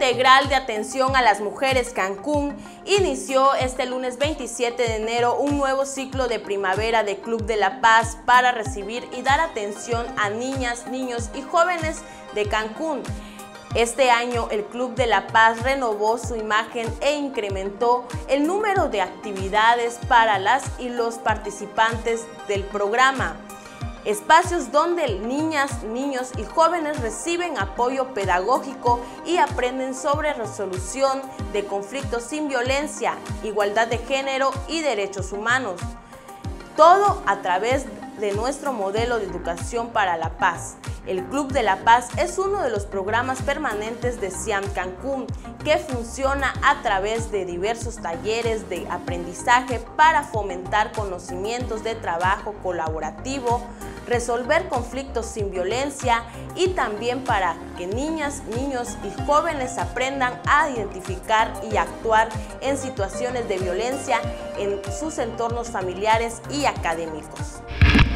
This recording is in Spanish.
Integral de Atención a las Mujeres Cancún inició este lunes 27 de enero un nuevo ciclo de primavera de Club de la Paz para recibir y dar atención a niñas, niños y jóvenes de Cancún. Este año el Club de la Paz renovó su imagen e incrementó el número de actividades para las y los participantes del programa. Espacios donde niñas, niños y jóvenes reciben apoyo pedagógico y aprenden sobre resolución de conflictos sin violencia, igualdad de género y derechos humanos. Todo a través de nuestro modelo de educación para la paz. El Club de la Paz es uno de los programas permanentes de CIAM Cancún que funciona a través de diversos talleres de aprendizaje para fomentar conocimientos de trabajo colaborativo, resolver conflictos sin violencia y también para que niñas, niños y jóvenes aprendan a identificar y actuar en situaciones de violencia en sus entornos familiares y académicos.